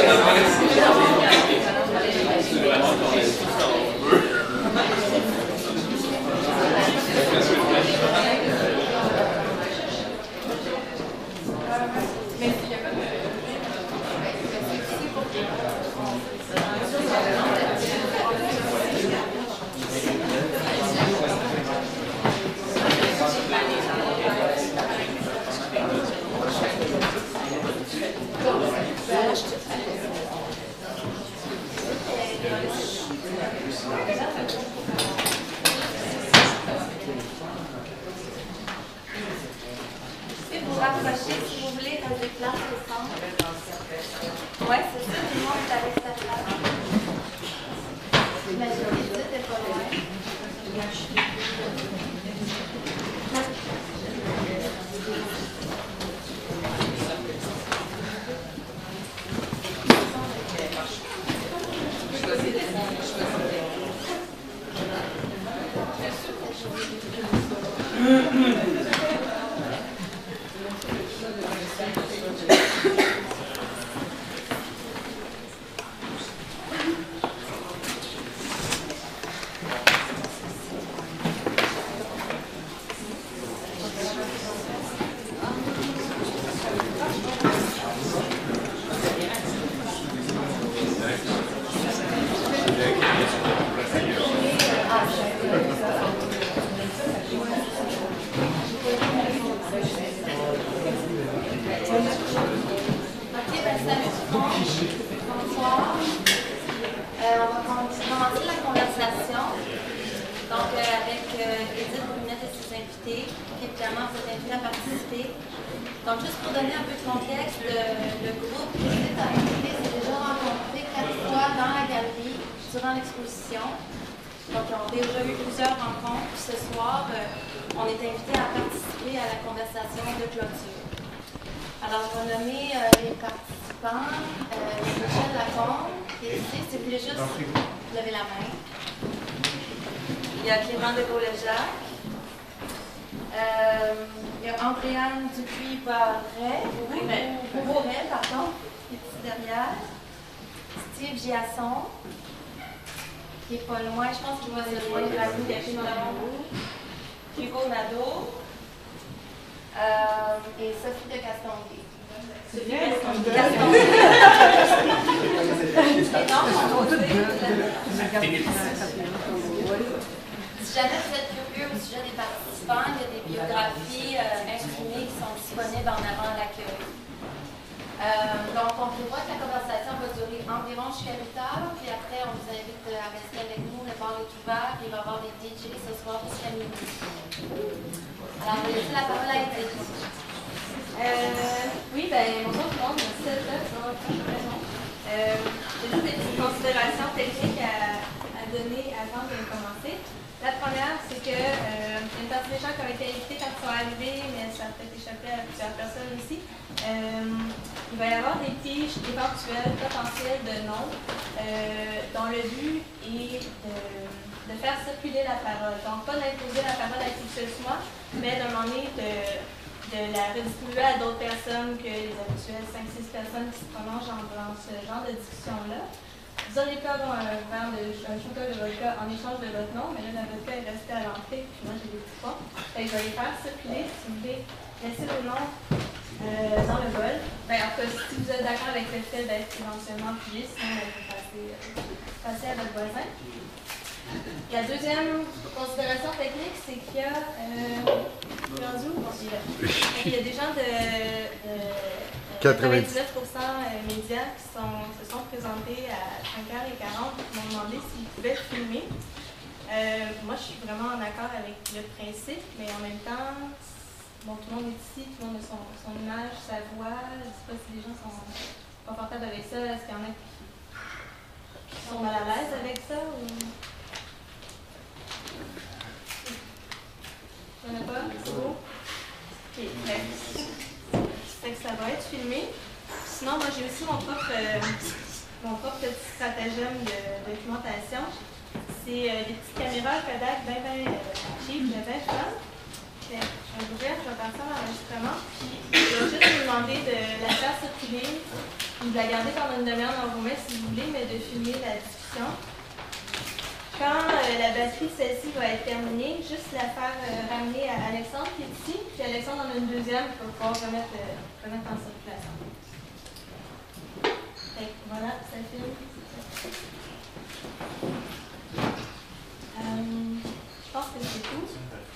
Qui est pas loin, je pense qu'il va se joindre à nous depuis Hugo Nadeau et Sophie de Castonguay. Sophie de Castonguay. Si jamais vous êtes curieux au sujet des participants, il y a des biographies imprimées qui sont disponibles en avant à l'accueil. Donc, on prévoit que la conversation va durer environ jusqu'à 8 heures, puis après, on vous invite à rester avec nous. Le bar est ouvert, il va y avoir des DJ ce soir jusqu'à minuit. Alors, je vais laisser la parole à Edith. Oui, bonjour tout le monde, merci d'être là. J'ai juste des petites considérations techniques à donner avant de commencer. La première, c'est que une partie des gens qui ont été invités quand ils sont arrivés, mais ça a peut-être échappé à plusieurs personnes aussi. Il va y avoir des tiges éventuelles, potentielles de noms, dont le but est de faire circuler la parole. Donc, pas d'imposer la parole à qui que ce soit, mais d'un moment donné de la redistribuer à d'autres personnes que les habituelles 5-6 personnes qui se prononcent dans ce genre de discussion-là. Vous aurez pu avoir un chocolat de vodka en échange de votre nom, mais là, la vodka est restée à l'entrée, puis moi, j'ai des petits points. Je vais les faire circuler, si vous voulez, laisser vos noms dans le bol. En tout cas, si vous êtes d'accord avec le fait d'être éventuellement pillé, sinon, vous passez à votre voisin. La deuxième considération technique, c'est qu'il y a il y a des gens de 99% médias qui se sont présentés à 5h40 qui m'ont demandé s'ils pouvaient filmer. Moi, je suis vraiment en accord avec le principe, mais en même temps, bon, tout le monde est ici, tout le monde a son image, sa voix. Je ne sais pas si les gens sont confortables avec ça. Est-ce qu'il y en a qui sont mal à l'aise avec ça? Ou... Il n'y en a pas? C'est beau? Ok, fait que ça va être filmé. Sinon, moi j'ai aussi mon propre petit stratagème de documentation. C'est des petites caméras Kodak bien cheap, bien fun. je vais ouvrir, je vais partir à l'enregistrement, puis je vais juste vous demander de la faire circuler, ou de la garder pendant une demi-heure dans vos mains si vous voulez, mais de filmer la discussion. Quand la batterie de celle-ci va être terminée, juste la faire ramener à Alexandre qui est ici, puis Alexandre en a une deuxième pour pouvoir remettre en circulation. Fait que voilà, ça filme. Je pense que c'est tout.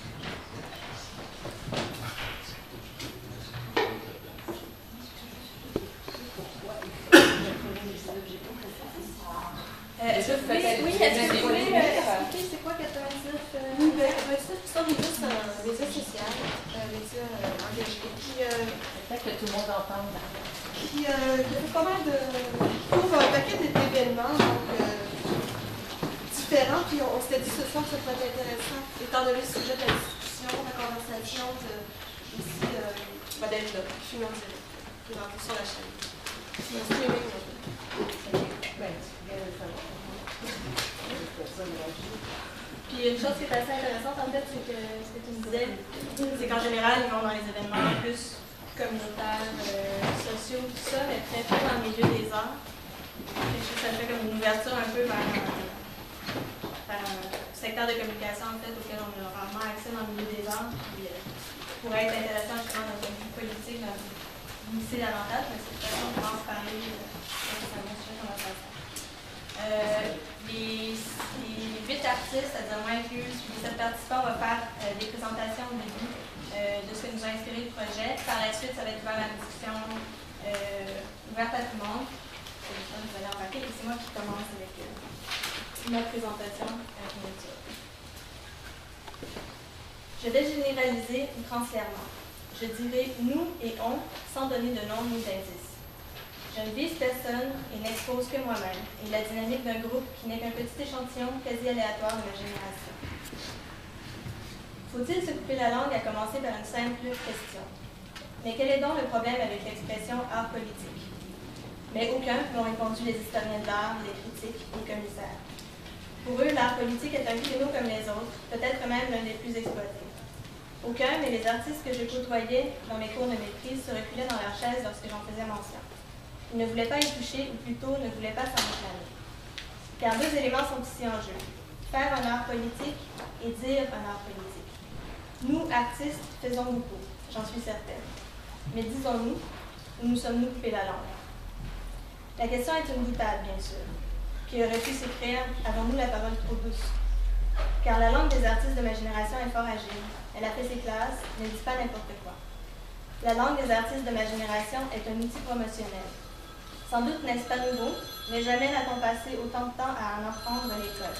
Est-ce que vous pouvez expliquer c'est quoi 99? Oui, 99, c'est des médias sociaux, médias engagés. Peut-être que tout le monde entend. Puis, il y a pas mal de. Je trouve un paquet d'événements différents. Puis, on s'était dit ce soir que ça pourrait être intéressant, étant donné le sujet de la discussion, la conversation, aussi d'être là, filmer en direct, présenter sur la chaîne. C'est un streaming, en fait. Puis une chose qui est assez intéressante en fait, c'est que ce que tu me disais, c'est qu'en général, ils vont dans les événements plus communautaires, sociaux, tout ça, mais très peu dans le milieu des arts. Ça fait comme une ouverture un peu vers un secteur de communication en fait, auquel on a rarement accès dans le milieu des arts. Puis pourrait être intéressant justement d'un point de vue politique, d'initier davantage, mais c'est façon de pouvoir se parler c'est un bon sujet qu'on va faire ça. Les 8 artistes, c'est-à-dire moi inclus, les 7 participants, on va faire des présentations au début de ce que nous a inspiré le projet. Par la suite, ça va être ouvert à la discussion, ouverte à tout le monde. Vous allez embarquer et c'est moi qui commence avec ma présentation immédiate. Je vais généraliser outrancièrement. Je dirai nous et on sans donner de nom ni d'indice. Je ne vise personne et n'expose que moi-même et la dynamique d'un groupe qui n'est qu'un petit échantillon quasi aléatoire de ma génération. Faut-il se couper la langue à commencer par une simple question? Mais quel est donc le problème avec l'expression art politique? Mais aucun m'ont répondu les historiens de l'art, les critiques, les commissaires. Pour eux, l'art politique est un créneau comme les autres, peut-être même l'un des plus exploités. Aucun, mais les artistes que je côtoyais dans mes cours de maîtrise se reculaient dans leur chaise lorsque j'en faisais mention. Ils ne voulaient pas y toucher, ou plutôt ne voulaient pas s'en réclamer. Car deux éléments sont ici en jeu. Faire un art politique et dire un art politique. Nous, artistes, faisons beaucoup, j'en suis certaine. Mais disons-nous, où nous sommes-nous coupés la langue? La question est une boutade, bien sûr, qui aurait pu s'écrire « Avons-nous la parole trop douce ?» Car la langue des artistes de ma génération est fort agile. Elle a fait ses classes, ne dit pas n'importe quoi. La langue des artistes de ma génération est un outil promotionnel. Sans doute n'est-ce pas nouveau, mais jamais n'a-t-on passé autant de temps à en apprendre à l'école.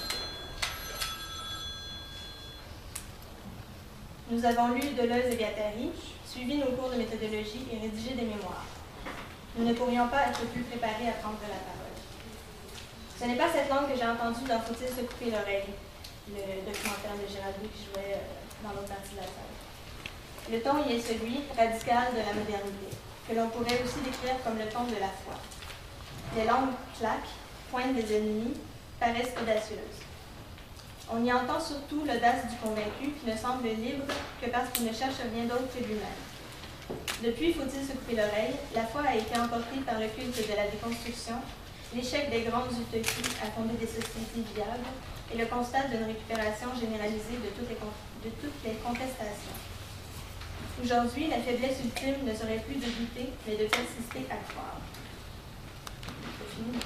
Nous avons lu Deleuze et Guattari, suivi nos cours de méthodologie et rédigé des mémoires. Nous ne pourrions pas être plus préparés à prendre la parole. Ce n'est pas cette langue que j'ai entendue dans Faut-il se couper l'oreille, le documentaire de Gérald Bou qui jouait dans l'autre partie de la salle. Le ton y est celui, radical, de la modernité, que l'on pourrait aussi décrire comme le ton de la foi. Les langues claquent, pointent des ennemis, paraissent audacieuses. On y entend surtout l'audace du convaincu qui ne semble libre que parce qu'il ne cherche rien d'autre que lui-même. Depuis Faut-il se couper l'oreille, la foi a été emportée par le culte de la déconstruction, l'échec des grandes utopies à fonder des sociétés viables et le constat d'une récupération généralisée de toutes les contestations. Aujourd'hui, la faiblesse ultime ne serait plus de douter, mais de persister à croire. C'est fini.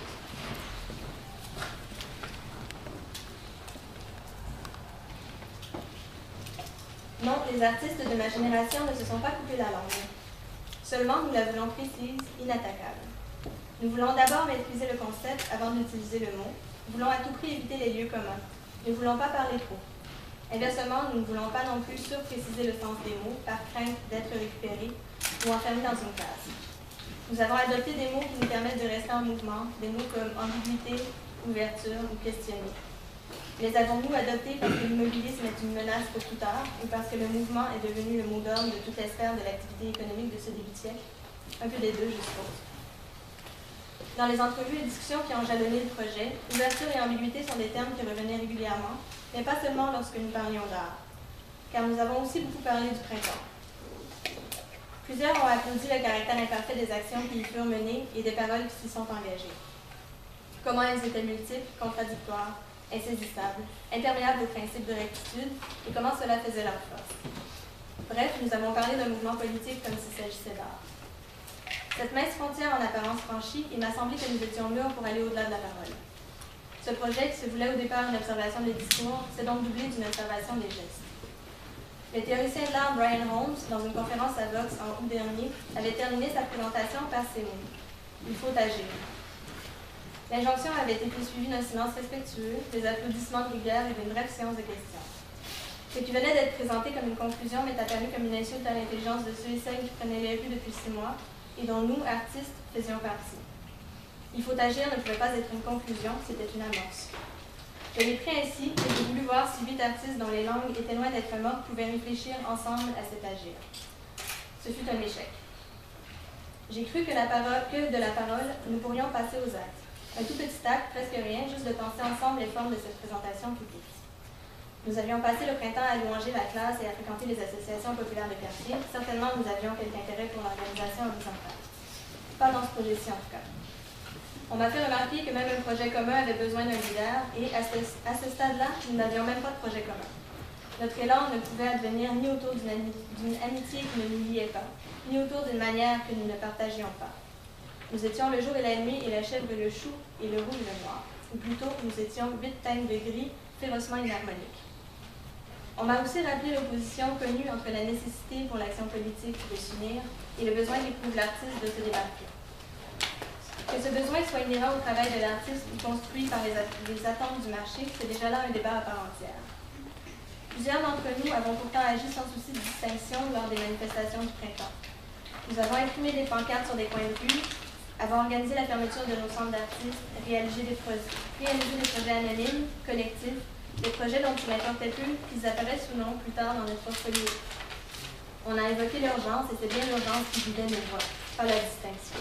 Non, les artistes de ma génération ne se sont pas coupés la langue. Seulement, nous la voulons précise, inattaquable. Nous voulons d'abord maîtriser le concept avant d'utiliser le mot. Nous voulons à tout prix éviter les lieux communs. Nous ne voulons pas parler trop. Inversement, nous ne voulons pas non plus surpréciser le sens des mots par crainte d'être récupérés ou enfermés dans une case. Nous avons adopté des mots qui nous permettent de rester en mouvement, des mots comme ambiguïté, ouverture ou questionner. Les avons-nous adoptés parce que l'immobilisme est une menace pour tout art ou parce que le mouvement est devenu le mot d'ordre de toutes les sphères de l'activité économique de ce début de siècle? Un peu des deux, je suppose. Dans les entrevues et discussions qui ont jalonné le projet, ouverture et ambiguïté sont des termes qui revenaient régulièrement, mais pas seulement lorsque nous parlions d'art. car nous avons aussi beaucoup parlé du printemps. Plusieurs ont applaudi le caractère imparfait des actions qui y furent menées et des paroles qui s'y sont engagées. Comment elles étaient multiples, contradictoires, insaisissables, imperméables aux principes de rectitude, et comment cela faisait leur force. Bref, nous avons parlé d'un mouvement politique comme s'il s'agissait d'art. Cette mince frontière en apparence franchie, il m'a semblé que nous étions mûrs pour aller au-delà de la parole. Ce projet, qui se voulait au départ une observation des discours, s'est donc doublé d'une observation des gestes. Le théoricien de l'art Brian Holmes, dans une conférence à Vox en août dernier, avait terminé sa présentation par ces mots. Il faut agir. L'injonction avait été suivie d'un silence respectueux, des applaudissements de rigueur et d'une brève séance de questions. Ce qui venait d'être présenté comme une conclusion m'est apparu comme une insulte à l'intelligence de ceux et celles qui prenaient les rues depuis 6 mois et dont nous, artistes, faisions partie. Il faut agir ne pouvait pas être une conclusion, c'était une amorce. Je l'ai pris ainsi et j'ai voulu voir si 8 artistes dont les langues étaient loin d'être mortes pouvaient réfléchir ensemble à cet agir. Ce fut un échec. J'ai cru que de la parole, nous pourrions passer aux actes. Un tout petit acte, presque rien, juste de penser ensemble les formes de cette présentation publique. Nous avions passé le printemps à louanger la classe et à fréquenter les associations populaires de quartier. Certainement, nous avions quelque intérêt pour l'organisation horizontale. Pas dans ce projet-ci, en tout cas. On m'a fait remarquer que même un projet commun avait besoin d'un leader, et à ce stade-là, nous n'avions même pas de projet commun. Notre élan ne pouvait advenir ni autour d'une amitié qui ne nous liait pas, ni autour d'une manière que nous ne partagions pas. Nous étions le jour et la nuit, et la chèvre et le chou, et le rouge et le noir. Ou plutôt, nous étions 8 teintes de gris, férocement inharmoniques. On m'a aussi rappelé l'opposition connue entre la nécessité pour l'action politique de s'unir et le besoin qu'éprouve l'artiste de se démarquer. Que ce besoin soit inhérent au travail de l'artiste ou construit par les attentes du marché, c'est déjà là un débat à part entière. Plusieurs d'entre nous avons pourtant agi sans souci de distinction lors des manifestations du printemps. Nous avons imprimé des pancartes sur des coins de rue, avons organisé la fermeture de nos centres d'artistes, réalisé des projets anonymes, collectifs, des projets dont il importait peu qu'ils apparaissent ou non plus tard dans notre portfolio. On a évoqué l'urgence et c'est bien l'urgence qui guidait nos voix, pas la distinction.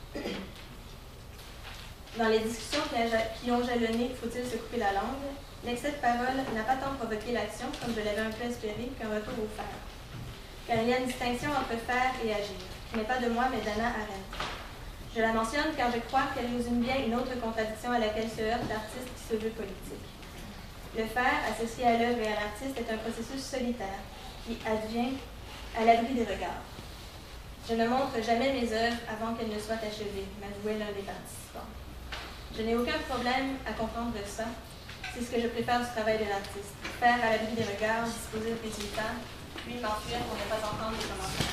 Dans les discussions qui ont jalonné « Faut-il se couper la langue ?», l'excès de parole n'a pas tant provoqué l'action, comme je l'avais un peu espéré, qu'un retour au faire. Car il y a une distinction entre faire et agir, qui n'est pas de moi, mais d'Hannah Arendt. Je la mentionne car je crois qu'elle résume bien une autre contradiction à laquelle se heurte l'artiste qui se veut politique. Le faire, associé à l'œuvre et à l'artiste, est un processus solitaire, qui advient à l'abri des regards. Je ne montre jamais mes œuvres avant qu'elles ne soient achevées, m'avouait l'un des participants. Je n'ai aucun problème à comprendre ça. C'est ce que je préfère du travail de l'artiste. Faire à l'abri des regards, disposer de résultats, puis m'enfuir pour ne pas entendre les commentaires.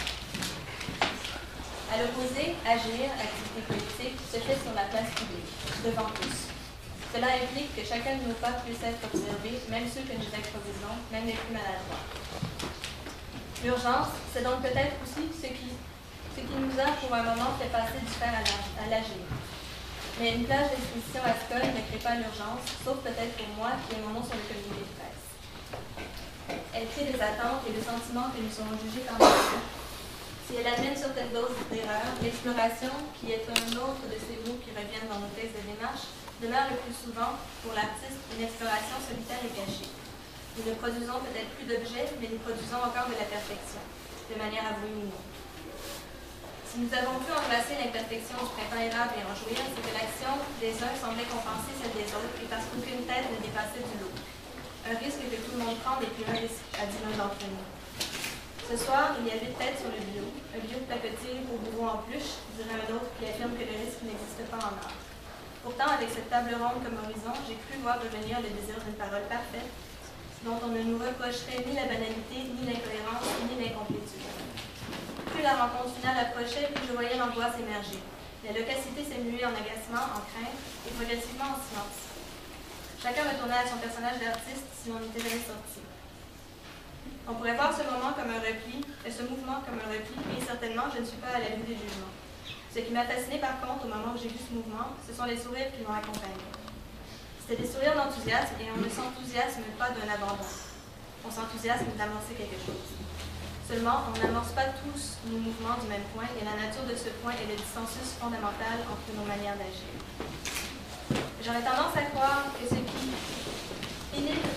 À l'opposé, agir, activité politique, se fait sur la place publique, devant tous. Cela implique que chacun de nos pas puisse être observé, même ceux que nous improvisons, même les plus maladroits. L'urgence, c'est donc peut-être aussi ce qui nous a pour un moment fait passer du faire à l'agir. Mais une plage d'exposition à Skoll ne crée pas l'urgence, sauf peut-être pour moi qui ai mon nom sur le communiqué de presse. Elle crée des attentes et le sentiment que nous serons jugés par nous. Si elle amène certaines doses d'erreur, l'exploration, qui est un autre de ces mots qui reviennent dans nos textes de démarche, demeure le plus souvent, pour l'artiste, une exploration solitaire et cachée. Nous ne produisons peut-être plus d'objets, mais nous produisons encore de la perfection, de manière avouée ou non. Si nous avons pu embrasser l'imperfection du printemps érable et en jouir, c'est que l'action des uns semblait compenser celle des autres et parce qu'aucune tête ne dépassait du lot. Un risque que tout le monde prend n'est plus un risque, a dit l'un d'entre nous. Ce soir, il y a 8 têtes sur le bio. Un bio de placotier au bourreau en pluche, dirait un autre qui affirme que le risque n'existe pas en art. Pourtant, avec cette table ronde comme horizon, j'ai cru voir revenir le désir d'une parole parfaite, dont on ne nous reprocherait ni la banalité, ni l'incohérence, ni l'incomplétude. Plus la rencontre finale approchait, plus je voyais l'angoisse émerger. La loquacité s'est muée en agacement, en crainte, et progressivement en silence. Chacun retournait à son personnage d'artiste si l'on n'était jamais sorti. On pourrait voir ce moment comme un repli, et ce mouvement comme un repli, et certainement, je ne suis pas à l'abri des jugements. Ce qui m'a fasciné par contre au moment où j'ai vu ce mouvement, ce sont les sourires qui l'ont accompagné. C'était des sourires d'enthousiasme, et on ne s'enthousiasme pas d'un abandon. On s'enthousiasme d'amorcer quelque chose. Seulement, on n'amorce pas tous nos mouvements du même point, et la nature de ce point est le dissensus fondamental entre nos manières d'agir. J'aurais tendance à croire que ce qui inhibe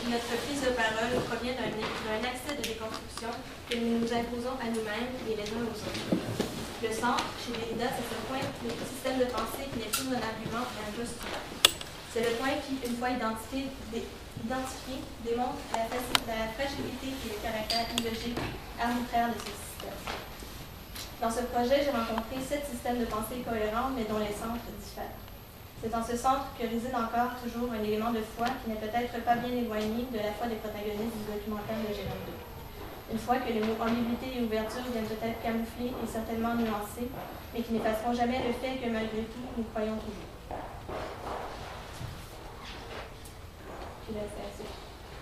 notre prise de parole provient d'un accès de déconstruction que nous nous imposons à nous-mêmes et les uns aux autres. Le centre, chez Derrida, c'est ce point de système de pensée qui n'est plus un argument mais un postulat. C'est le point qui, une fois identifié, démontre la fragilité et le caractère illogique, arbitraire de ce système. Dans ce projet, j'ai rencontré 7 systèmes de pensée cohérents, mais dont les centres diffèrent. C'est dans ce centre que réside encore toujours un élément de foi qui n'est peut-être pas bien éloigné de la foi des protagonistes du documentaire de Jérôme II. Une fois que les mots ambiguïté et ouverture viennent peut-être camoufler et certainement nuancer, mais qui n'effaceront jamais le fait que malgré tout, nous croyons toujours. Puis là, c'est assez.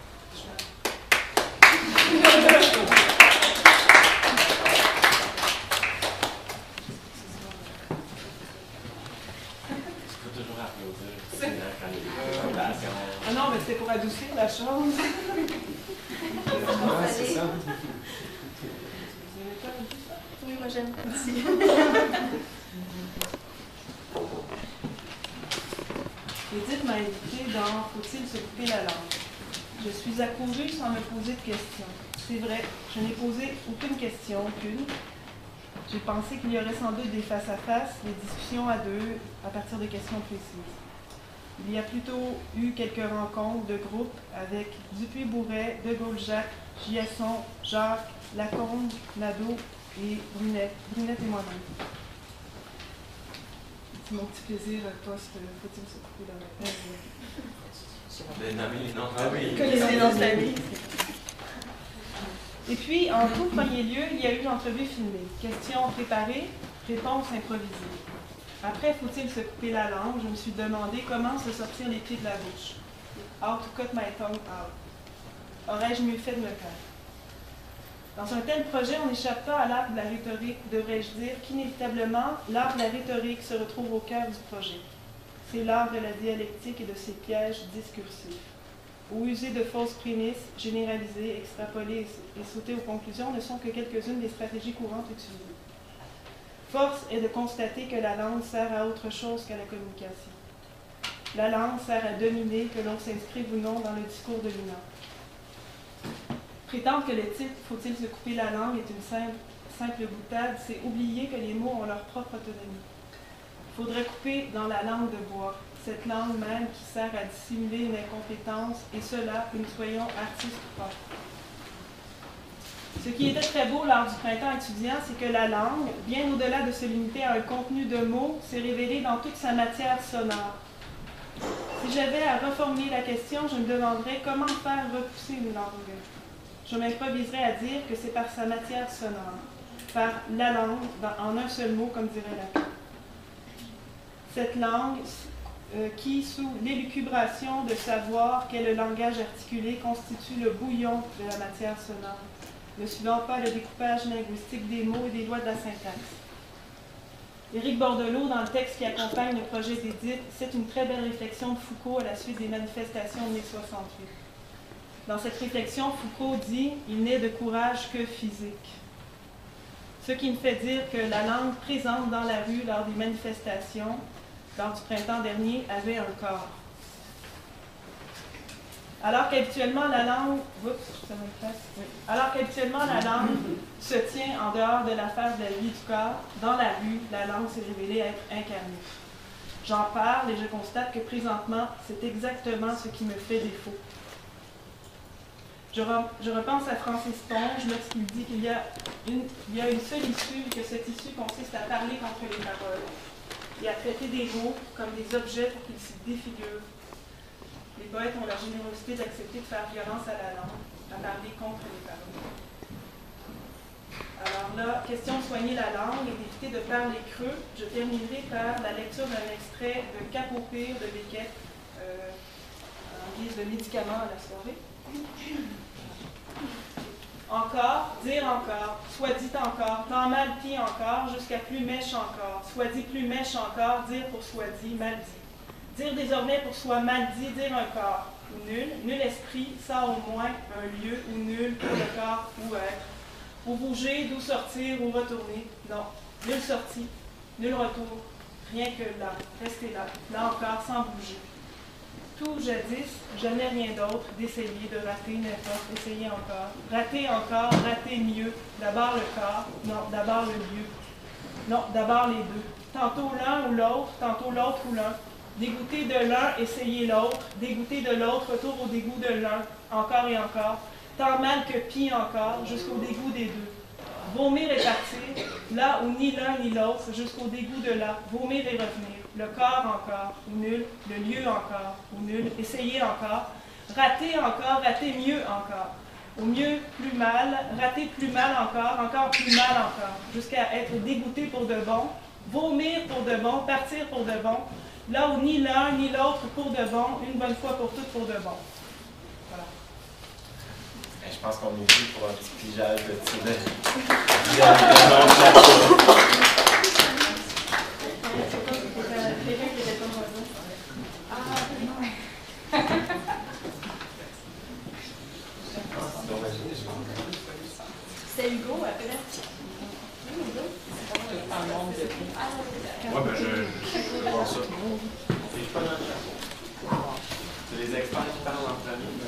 Ah non, mais c'était pour adoucir la chose. C'est ça. Oui, moi j'aime. Merci. Edith m'a invité dans Faut-il se couper la langue? Je suis accourue sans me poser de questions. C'est vrai, je n'ai posé aucune question, aucune. J'ai pensé qu'il y aurait sans doute des face-à-face, des discussions à deux, à partir de questions précises. Il y a plutôt eu quelques rencontres de groupe avec Dupuis-Bourret, De Gaulle-Jacques, Giasson, Jacques, Lacombe, Nadeau et Brunette et moi-même. C'est mon petit plaisir post Faut-il se couper la langue? De nommer les noms de famille. Connaissez les noms de famille. Et puis, en tout premier lieu, il y a eu l'entrevue filmée. Questions préparées, réponses improvisées. Après, faut-il se couper la langue, je me suis demandé comment se sortir les pieds de la bouche. How to cut my tongue out. Aurais-je mieux fait de me taire? Dans un tel projet, on n'échappe pas à l'art de la rhétorique, devrais-je dire qu'inévitablement, l'art de la rhétorique se retrouve au cœur du projet. C'est l'art de la dialectique et de ses pièges discursifs, où user de fausses prémisses, généraliser, extrapoler et sauter aux conclusions ne sont que quelques-unes des stratégies courantes utilisées. Force est de constater que la langue sert à autre chose qu'à la communication. La langue sert à dominer, que l'on s'inscrive ou non dans le discours de l'humain. Prétendre que le titre « Faut-il se couper la langue » est une simple boutade, c'est oublier que les mots ont leur propre autonomie. Il faudrait couper dans la langue de bois, cette langue même qui sert à dissimuler une incompétence, et cela, que nous soyons artistes ou pas. Ce qui était très beau lors du printemps étudiant, c'est que la langue, bien au-delà de se limiter à un contenu de mots, s'est révélée dans toute sa matière sonore. Si j'avais à reformuler la question, je me demanderais comment faire repousser une langue. Je m'improviserais à dire que c'est par sa matière sonore, par la langue, en un seul mot, comme dirait Lacan. Cette langue qui, sous l'élucubration de savoir qu'est le langage articulé, constitue le bouillon de la matière sonore, ne suivant pas le découpage linguistique des mots et des lois de la syntaxe. Éric Bordelot, dans le texte qui accompagne le projet d'Édith, c'est une très belle réflexion de Foucault à la suite des manifestations de mai 68. Dans cette réflexion, Foucault dit « Il n'est de courage que physique ». Ce qui me fait dire que la langue présente dans la rue lors des manifestations, lors du printemps dernier, avait un corps. Alors qu'habituellement la langue se tient en dehors de l'affaire de la vie du corps, dans la rue, la langue s'est révélée être incarnée. J'en parle et je constate que présentement, c'est exactement ce qui me fait défaut. Je repense à Francis Ponge lorsqu'il dit qu'il y a une seule issue et que cette issue consiste à parler contre les paroles et à traiter des mots comme des objets pour qu'ils s'y défigurent. Les poètes ont la générosité d'accepter de faire violence à la langue, à parler contre les paroles. Alors là, question de soigner la langue et d'éviter de parler creux, je terminerai par la lecture d'un extrait de Cap au pire de Beckett en guise de médicament à la soirée. Encore, dire encore, soit dit encore, tant mal pis encore, jusqu'à plus mèche encore, soit dit plus mèche encore, dire pour soit dit, mal dit. Dire désormais pour soi mal dit, dire un corps, ou nul esprit, ça au moins un lieu, ou nul pour le corps, ou être. Ou bouger, d'où sortir, ou retourner. Non, nulle sortie, nul retour, rien que là, rester là, là encore, sans bouger. tout jadis, jamais rien d'autre, d'essayer, de rater, n'importe, essayer encore. Rater encore, rater mieux. D'abord le corps, non, d'abord le lieu. Non, d'abord les deux. Tantôt l'un ou l'autre, tantôt l'autre ou l'un. Dégoûter de l'un, essayer l'autre. Dégoûter de l'autre, retour au dégoût de l'un, encore et encore. Tant mal que pis encore, jusqu'au dégoût des deux. Vomir et partir, là où ni l'un ni l'autre, jusqu'au dégoût de là. Vomir et revenir. Le corps encore, ou nul. Le lieu encore, ou nul. Essayer encore. Rater encore, rater mieux encore. Au mieux, plus mal. Rater plus mal encore, encore plus mal encore. Jusqu'à être dégoûté pour de bon. Vomir pour de bon, partir pour de bon. Là où ni l'un ni l'autre pour de bon, une bonne fois pour toutes pour de bon. Voilà. Je pense qu'on est dû pour un petit pigeage de tiret. Quelqu'un qui était comme voisin. C'est Hugo, après. Ouais, ben je vais voir ça. C'est les experts qui parlent en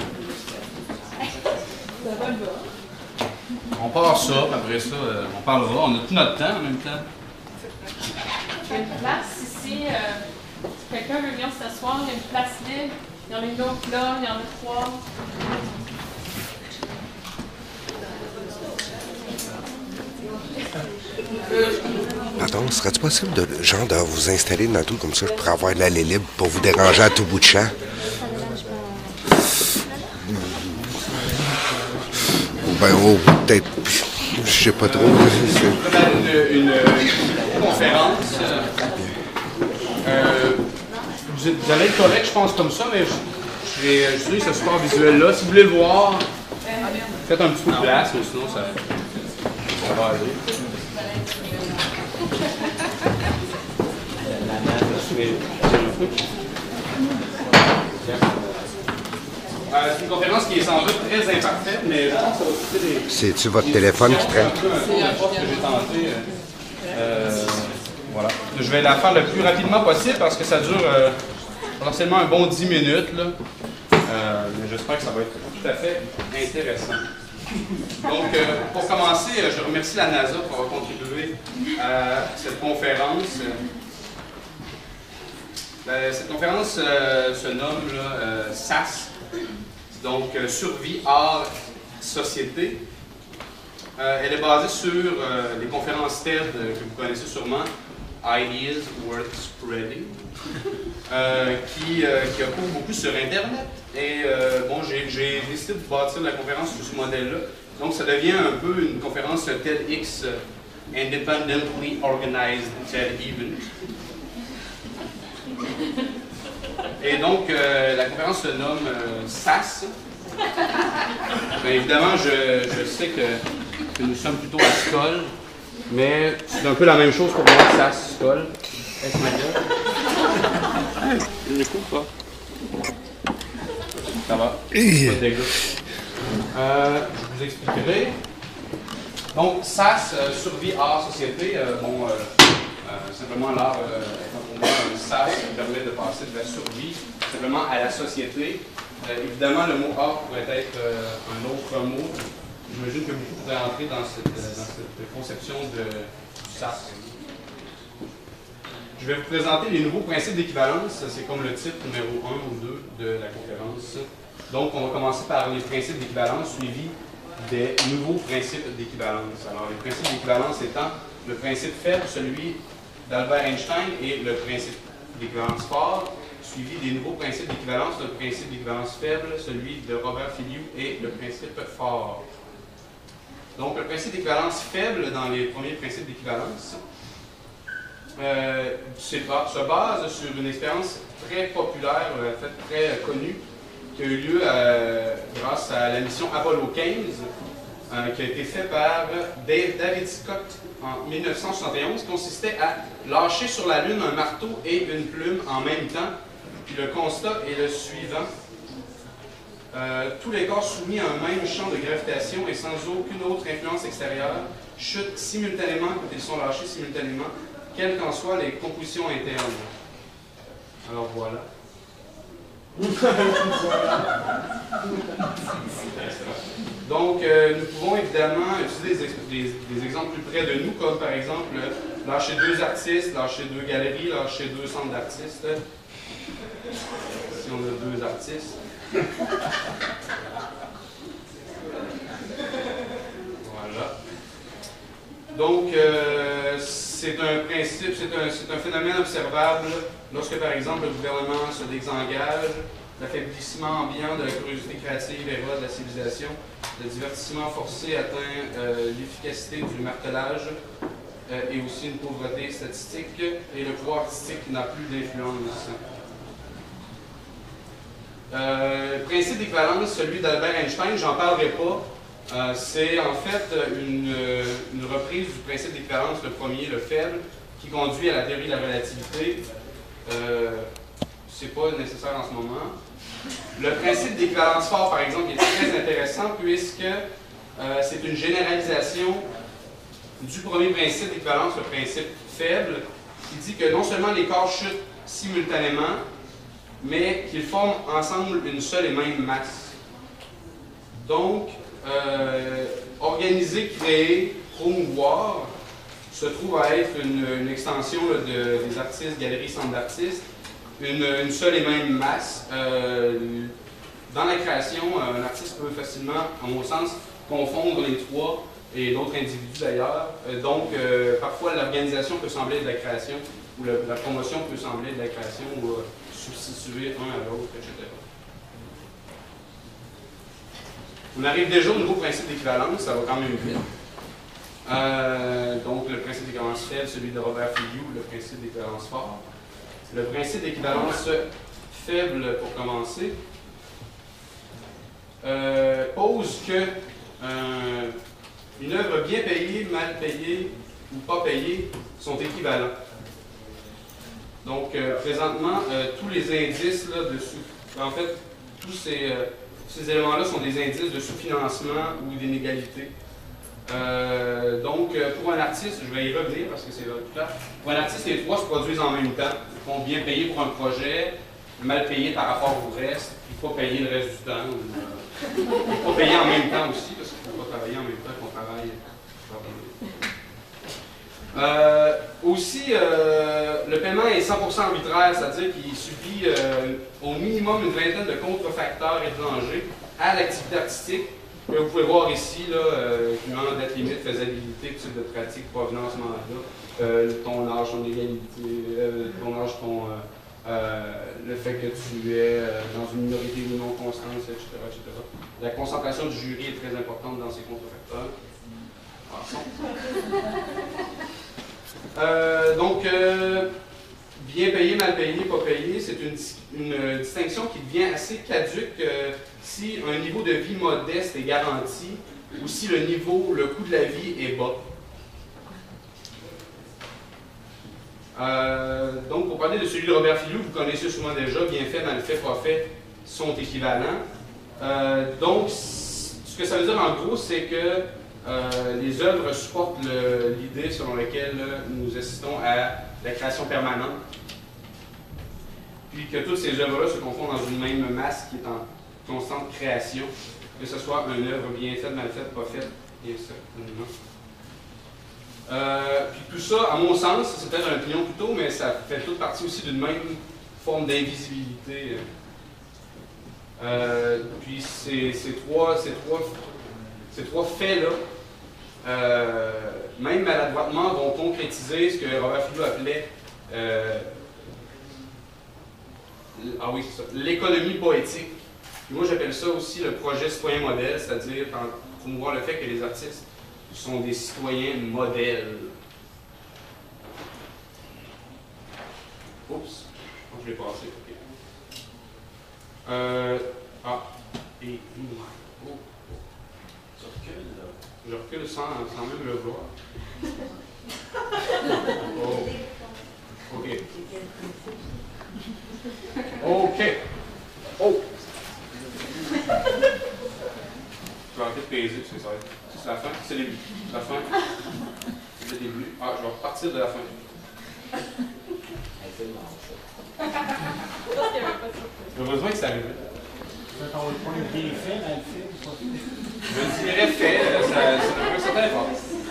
premier. On part ça, après ça, on parlera. On a tout notre temps en même temps. Il y a une place ici. Si quelqu'un veut venir s'asseoir, il y a une place libre. Il y en a une autre là, il y en a 3. Pardon, serait-il possible de vous installer dans tout comme ça, je pourrais avoir de l'allée libre pour vous déranger à tout bout de champ? Ou bien, peut-être, je sais pas trop. Une conférence. Vous allez être correct, je pense, comme ça, mais j'utilise ce support visuel-là. Si vous voulez le voir, faites un petit peu de place, mais sinon, ça va aller. C'est une conférence qui est sans doute très imparfaite, mais je pense que ça va coûter des... C'est-tu votre téléphone qui traîne? C'est un peu que j'ai tenté. Voilà. Je vais la faire le plus rapidement possible parce que ça dure potentiellement un bon 10 minutes. Là. Mais j'espère que ça va être tout à fait intéressant. Donc, pour commencer, je remercie la NASA pour avoir contribué à cette conférence. Cette conférence se nomme là, SAS, donc Survie, Art, Société. Elle est basée sur les conférences TED que vous connaissez sûrement, Ideas Worth Spreading, qui court beaucoup sur Internet. Et bon, j'ai décidé de bâtir la conférence sur ce modèle-là. Donc, ça devient un peu une conférence TEDx Independently Organized TED Event. Et donc, la conférence se nomme SAS. Bien évidemment, je sais que nous sommes plutôt à Skoll, mais c'est un peu la même chose pour moi, SAS, Skoll. Est-ce ma gueule? Je n'écoute pas. Ça va? Pas de dégâts. Je vous expliquerai. Donc, SAS, Survie, Art, Société. Simplement, l'art étant pour moi un SAS qui permet de passer de la survie simplement à la société. Évidemment, le mot art pourrait être un autre mot. J'imagine que beaucoup pourraient entrer dans cette conception du SAS. Je vais vous présenter les nouveaux principes d'équivalence. C'est comme le titre numéro 1 ou 2 de la conférence. Donc, on va commencer par les principes d'équivalence suivis des nouveaux principes d'équivalence. Alors, les principes d'équivalence étant le principe faible, celui d'Albert Einstein, et le principe d'équivalence fort, suivi des nouveaux principes d'équivalence, le principe d'équivalence faible, celui de Robert Filliou, et le principe fort. Donc, le principe d'équivalence faible dans les premiers principes d'équivalence se base sur une expérience très populaire, en fait très connue, qui a eu lieu grâce à la mission Apollo 15, qui a été faite par David Scott en 1971, qui consistait à lâcher sur la Lune un marteau et une plume en même temps. Puis le constat est le suivant. Tous les corps soumis à un même champ de gravitation et sans aucune autre influence extérieure chutent simultanément quand ils sont lâchés simultanément, quelles qu'en soient les compositions internes. Alors voilà. Donc, nous pouvons évidemment utiliser des exemples plus près de nous, comme par exemple lâcher 2 artistes, lâcher 2 galeries, lâcher 2 centres d'artistes. Si on a 2 artistes. Voilà. Donc, c'est un principe, c'est un phénomène observable lorsque, par exemple, le gouvernement se désengage, l'affaiblissement ambiant de la curiosité créative érode la civilisation, le divertissement forcé atteint l'efficacité du martelage et aussi une pauvreté statistique, et le pouvoir artistique n'a plus d'influence. Le principe d'équivalence, celui d'Albert Einstein, j'en parlerai pas. C'est en fait une reprise du principe d'équivalence, le premier, le faible, qui conduit à la théorie de la relativité. C'est pas nécessaire en ce moment. Le principe d'équivalence fort, par exemple, est très intéressant puisque c'est une généralisation du premier principe d'équivalence, le principe faible, qui dit que non seulement les corps chutent simultanément, mais qu'ils forment ensemble une seule et même masse. Donc, organiser, créer, promouvoir se trouve à être une extension là, des artistes, galeries, centres d'artistes, une seule et même masse. Dans la création, un artiste peut facilement, à mon sens, confondre les trois, et d'autres individus d'ailleurs. Donc, parfois, l'organisation peut sembler de la création, ou la promotion peut sembler de la création, ou substituer un à l'autre, etc. On arrive déjà au nouveau principe d'équivalence, ça va quand même vite. Donc, le principe d'équivalence faible, celui de Robert Filiou, le principe d'équivalence fort. Le principe d'équivalence faible, pour commencer, pose que une œuvre bien payée, mal payée ou pas payée sont équivalents. Donc, présentement, tous les indices là, en fait, tous ces éléments-là sont des indices de sous-financement ou d'inégalité. Donc, pour un artiste, je vais y revenir parce que c'est là tout à l'heure. Pour un artiste, les trois se produisent en même temps. Ils font bien payer pour un projet, mal payé par rapport au reste, puis pas payer le reste du temps. Ou, pas payer en même temps aussi, parce qu'il ne faut pas travailler en même temps qu'on travaille. Aussi, le paiement est 100% arbitraire, c'est-à-dire qu'il subit au minimum une vingtaine de contrefacteurs étrangers à l'activité artistique. Que vous pouvez voir ici, incluant date limite, faisabilité, type de pratique, provenance, mandat, ton âge, ton égalité, ton âge, le fait que tu es dans une minorité ou non constante, etc., etc. La concentration du jury est très importante dans ces contrefacteurs. Donc, bien payé, mal payé, pas payé, c'est une distinction qui devient assez caduque si un niveau de vie modeste est garanti ou si le coût de la vie est bas. Donc, pour parler de celui de Robert Filiou, vous connaissez souvent déjà, bien fait, mal fait, pas fait, sont équivalents. Donc, ce que ça veut dire en gros, c'est que les œuvres supportent l'idée selon laquelle nous assistons à la création permanente, puis que toutes ces œuvres-là se confondent dans une même masse qui est en constante création, que ce soit une œuvre bien faite, mal faite, pas faite, bien certainement. Puis tout ça, à mon sens, c'est peut-être une opinion plus tôt, mais ça fait toute partie aussi d'une même forme d'invisibilité. Puis ces trois faits-là, même maladroitement, vont concrétiser ce que Robert Filiou appelait l'économie poétique. Puis moi, j'appelle ça aussi le projet citoyen modèle, c'est-à-dire promouvoir le fait que les artistes sont des citoyens modèles. Oups, je l'ai passé, ok. Je recule sans même le voir. Oh. OK. OK. Oh! Je vais arrêter de peser, c'est ça. C'est la fin, c'est le début. La fin. C'est le début. Ah, je vais repartir de la fin. Heureusement que ça arrive. On va le point bien fait dans le film, pas fait. Je dirais fait, ça un certain effort.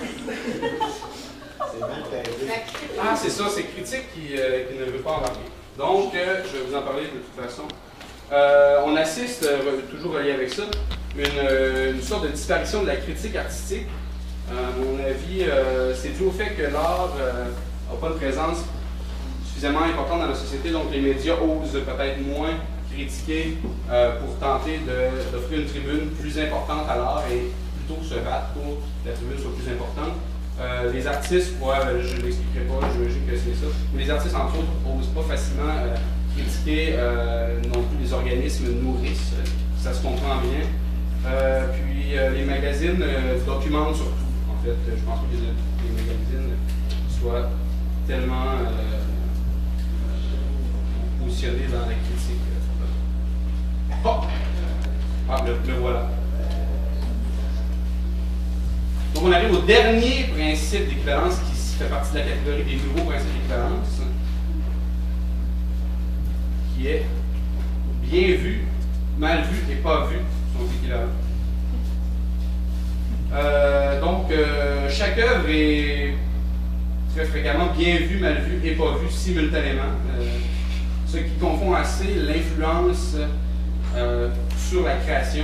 Ah, c'est ça, c'est Critique qui ne veut pas embarquer. Donc, je vais vous en parler de toute façon. On assiste, toujours relié avec ça, une sorte de disparition de la critique artistique. À mon avis, c'est dû au fait que l'art n'a pas une présence suffisamment importante dans la société, donc les médias osent peut-être moins critiquer pour tenter d'offrir une tribune plus importante à l'art et plutôt se battre pour que la tribune soit plus importante. Les artistes, je ne l'expliquerai pas, j'imagine que c'est ça, mais les artistes, entre autres, n'osent pas facilement critiquer non plus les organismes nourrissent, ça se comprend bien. Puis les magazines documentent surtout. En fait, je pense pas que les magazines soient tellement positionnés dans la critique. Oh! Ah, le voilà. Donc on arrive au dernier principe d'équivalence qui fait partie de la catégorie des nouveaux principes d'équivalence, qui est bien vu, mal vu et pas vu sont équivalents. Chaque œuvre est très fréquemment bien vue, mal vue et pas vue simultanément, ce qui confond assez l'influence sur la création.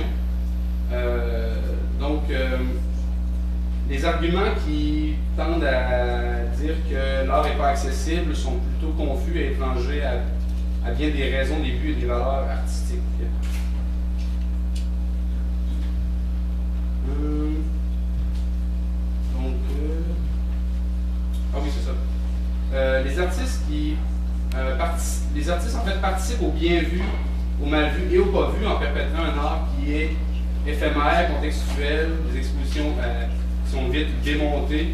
Les arguments qui tendent à dire que l'art n'est pas accessible sont plutôt confus et étrangers à bien des raisons, des buts et des valeurs artistiques. Ah oui, c'est ça. Les artistes en fait participent au bien vu, au mal vu et au pas vu en perpétrant un art qui est éphémère, contextuel, des expositions qui sont vite démontées,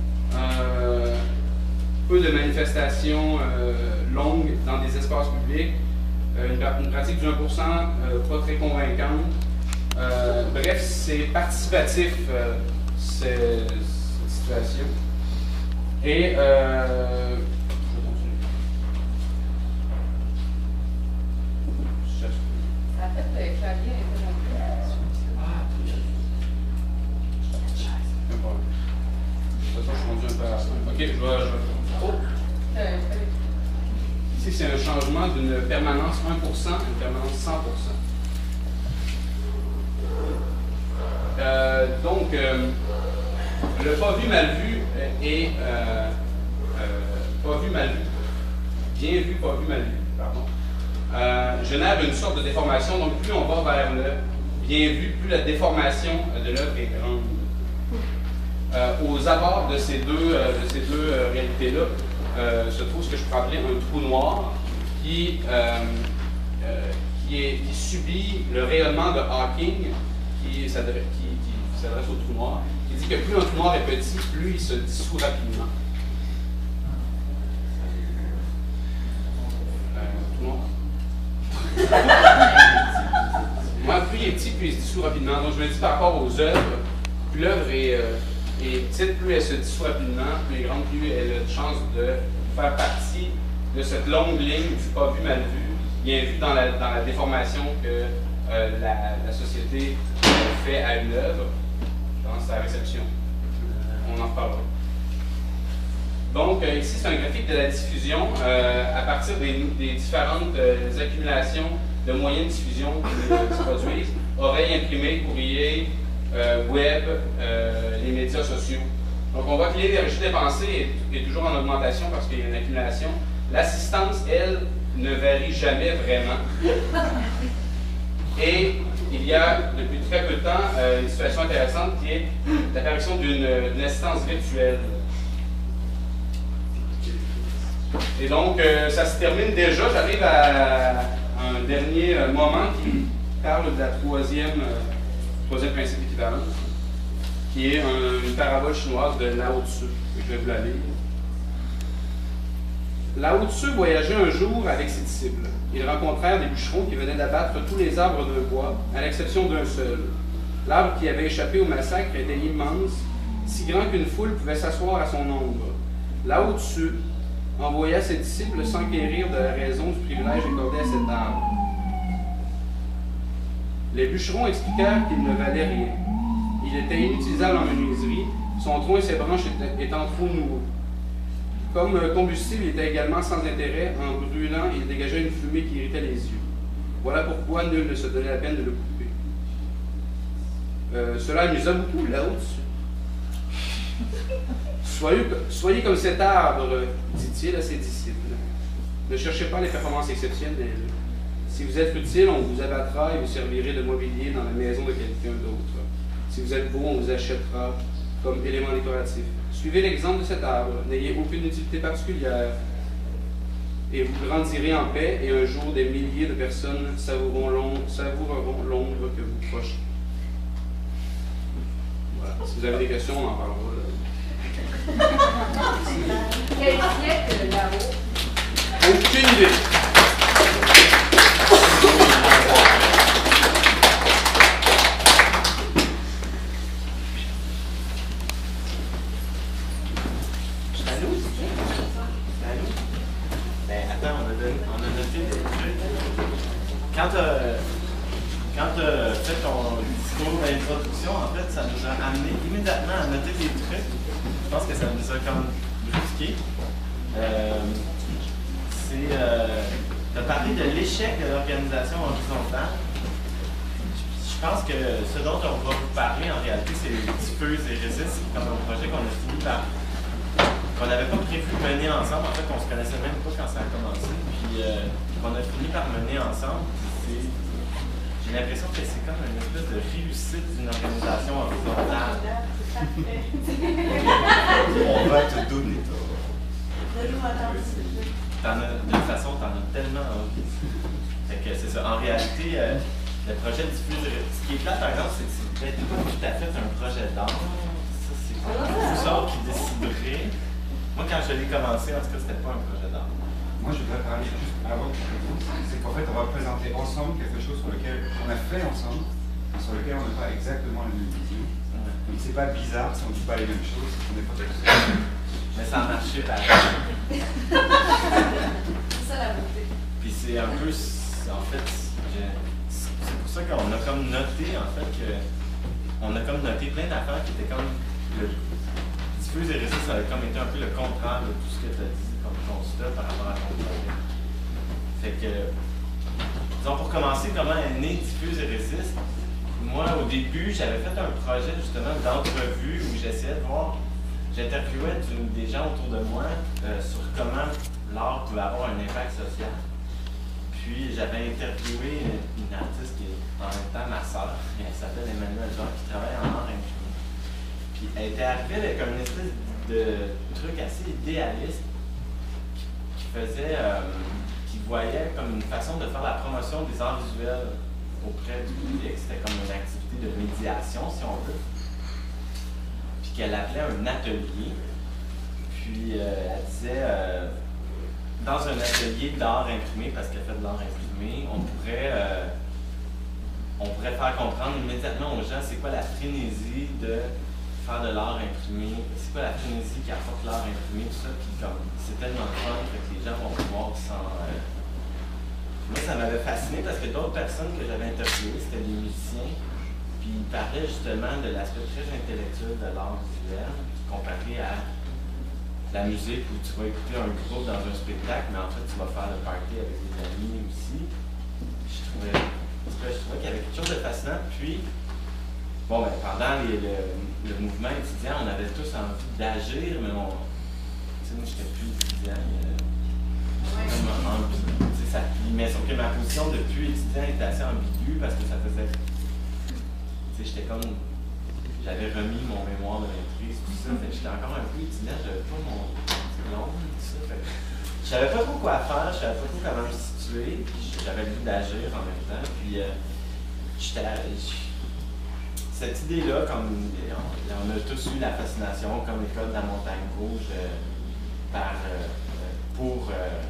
peu de manifestations longues dans des espaces publics, une pratique du 1%, pas très convaincante. Bref, c'est participatif, cette situation. Et je vais continuer. Ça fait que le clavier est interrompu. De toute façon, je suis rendu un peu à la fin. Ok, je vais. Oh! Ici, c'est un changement d'une permanence 1% à une permanence 100%. Le pas vu, mal vu et pas vu, mal vu, bien vu, pas vu, mal vu, pardon, génère une sorte de déformation. Donc, plus on va vers le bien vu, plus la déformation de l'œuvre est grande. Aux abords de ces deux réalités-là se trouve ce que je pourrais appeler un trou noir qui subit le rayonnement de Hawking qui s'adresse au trou noir, qui dit que plus un trou noir est petit, plus il se dissout rapidement. Trou noir. Moi, plus il est petit, plus il se dissout rapidement. Donc je me dis par rapport aux œuvres, plus l'œuvre est petite, plus elle se dissout rapidement, plus elle est grande, plus elle a de chance de faire partie de cette longue ligne du pas vu, mal vu, bien vu dans la déformation que la société fait à une œuvre dans sa réception. On en reparlera. Donc, ici, c'est un graphique de la diffusion à partir des différentes accumulations de moyens de diffusion qui se produisent, oreilles imprimées, courrier, web, les médias sociaux. Donc, on voit que l'énergie dépensée est toujours en augmentation parce qu'il y a une accumulation. L'assistance, elle, ne varie jamais vraiment. Et il y a, depuis très peu de temps, une situation intéressante qui est l'apparition d'une assistance virtuelle. Et donc, ça se termine déjà. J'arrive à un dernier moment qui parle de la troisième principe d'équivalence, qui est une parabole chinoise de Lao Tzu. Je vais vous la lire. Lao Tzu voyageait un jour avec ses disciples. Ils rencontrèrent des bûcherons qui venaient d'abattre tous les arbres de bois, à l'exception d'un seul. L'arbre qui avait échappé au massacre était immense, si grand qu'une foule pouvait s'asseoir à son ombre. Lao Tzu envoya ses disciples s'enquérir de la raison du privilège accordé à cet arbre. Les bûcherons expliquèrent qu'il ne valait rien. Il était inutilisable en menuiserie, son tronc et ses branches étant trop nouveaux. Comme combustible, il était également sans intérêt. En brûlant, il dégageait une fumée qui irritait les yeux. Voilà pourquoi nul ne se donnait la peine de le couper. Cela amusa beaucoup là-haut-dessus. Soyez comme cet arbre, dit-il à ses disciples. Ne cherchez pas les performances exceptionnelles. Si vous êtes utile, on vous abattra et vous servirez de mobilier dans la maison de quelqu'un d'autre. Si vous êtes beau, on vous achètera comme élément décoratif. Suivez l'exemple de cet arbre. N'ayez aucune utilité particulière. Et vous grandirez en paix, et un jour, des milliers de personnes savoureront l'ombre que vous prochez. Voilà. Si vous avez des questions, on en parlera. Quel siècle là-haut? Aucune idée. Quand tu as fait ton discours d'introduction, en fait, ça nous a amené immédiatement à noter des trucs. Je pense que ça nous a comme brusqué. Tu as parlé de l'échec de l'organisation horizontale. Je pense que ce dont on va vous parler, en réalité, c'est Diffuse et Résiste, comme un projet qu'on a fini par... qu'on n'avait pas prévu de mener ensemble. En fait, on ne se connaissait même pas quand ça a commencé. Puis, qu'on a fini par mener ensemble. J'ai l'impression que c'est comme une espèce de réussite d'une organisation horizontale. On va te donner ça. De toute façon, tu en as tellement envie. Fait que c'est ça. En réalité, le projet Diffuse, ce qui est plat, par exemple, c'est que c'est peut-être pas tout à fait un projet d'art. Ça, c'est vous autres qui déciderez. Moi, quand je l'ai commencé, en tout cas, c'était pas un projet d'art. Moi, je voudrais parler juste avant quelque chose. C'est qu'en fait, on va présenter ensemble quelque chose sur lequel on a fait ensemble, sur lequel on n'a pas exactement la même vision. Donc, c'est pas bizarre si on ne dit pas les mêmes choses, si on n'est pas tout seul. Mais ça a marché pareil. C'est ça la beauté. Puis c'est un peu, en fait, c'est pour ça qu'on a comme noté, en fait, on a comme noté plein d'affaires qui étaient comme Diffuse et Résiste, ça a comme été un peu le contraire de tout ce que tu as dit comme constat par rapport à ton projet. Fait que, disons, pour commencer, comment est né Diffuse et Résiste? Moi, au début, j'avais fait un projet justement d'entrevue où j'essayais de voir, j'interviewais des gens autour de moi sur comment l'art pouvait avoir un impact social. Puis j'avais interviewé une artiste qui est en même temps ma sœur, elle s'appelle Emmanuelle Jean, qui travaille en art imprimé. Puis elle était arrivée avec une espèce de truc assez idéaliste qui faisait, qui voyait comme une façon de faire la promotion des arts visuels auprès du public. C'était comme une activité de médiation, si on veut. Puis qu'elle appelait un atelier. Puis elle disait, dans un atelier d'art imprimé, parce qu'elle fait de l'art imprimé, on pourrait faire comprendre immédiatement aux gens c'est quoi la frénésie de faire de l'art imprimé, c'est quoi la frénésie qui apporte l'art imprimé, tout ça, puis comme c'est tellement fun que les gens vont pouvoir s'en... Moi, ça m'avait fasciné parce que d'autres personnes que j'avais interviewées, c'était des musiciens, puis ils parlaient justement de l'aspect très intellectuel de l'art visuel, comparé à la musique où tu vas écouter un groupe dans un spectacle, mais en fait, tu vas faire le party avec des amis aussi. Je trouvais qu'il y avait quelque chose de fascinant. Puis, bon, ben, pendant le mouvement étudiant, on avait tous envie d'agir, mais moi, j'étais plus étudiant. Mais sauf que ma position de plus étudiant était assez ambiguë parce que ça faisait. J'étais comme. J'avais remis mon mémoire de maîtrise, tout ça. J'étais encore un peu étudiant, j'avais pas mon diplôme, tout ça. Je savais pas trop quoi faire, je savais pas trop comment me situer, puis j'avais le goût d'agir en même temps. Puis cette idée-là, comme on a tous eu la fascination, comme l'école de la Montagne Rouge, pour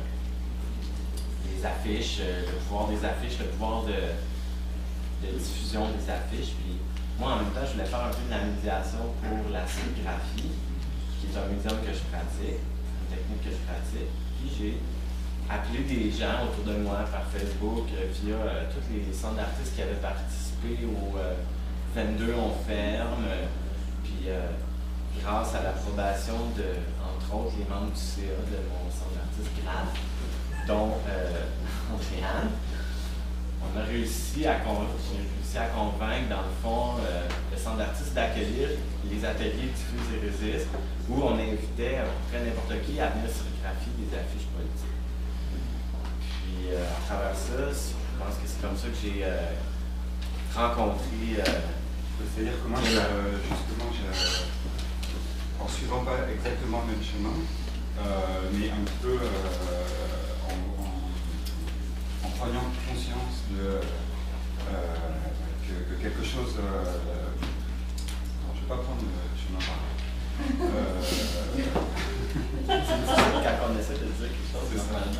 les affiches, le pouvoir des affiches, le pouvoir de diffusion des affiches. Puis moi, en même temps, je voulais faire un peu de la médiation pour la sérigraphie, qui est un médium que je pratique, une technique que je pratique. Puis j'ai appelé des gens autour de moi par Facebook, via tous les centres d'artistes qui avaient participé au 22 on ferme, puis grâce à l'approbation de, entre autres, les membres du CA de mon centre d'artistes Grave, dont Andréane, on a réussi à convaincre, dans le fond, le centre d'artistes d'accueillir les ateliers Diffuse et Résiste, où on invitait à peu près n'importe qui à venir sérigraphier des affiches politiques. Puis à travers ça, je pense que c'est comme ça que j'ai rencontré. C'est-à-dire que moi, justement, en suivant pas exactement le même chemin, mais un peu en prenant conscience de que quelque chose. Alors, je ne vais pas prendre le chemin par quand on essaie de dire quelque chose,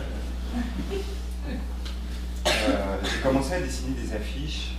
j'ai commencé à dessiner des affiches